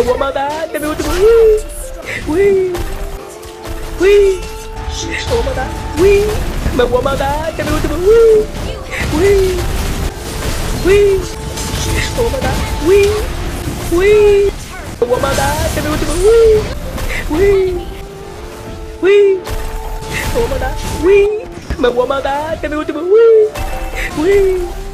boa maldade, é meu último. Ui, ui, boa maldade, ui, meu boa maldade, é meu último. Ui, ui, boa maldade, ui, ui, boa maldade, é meu último. Ui, ui, boa maldade, ui, meu boa maldade, é meu último. Ui.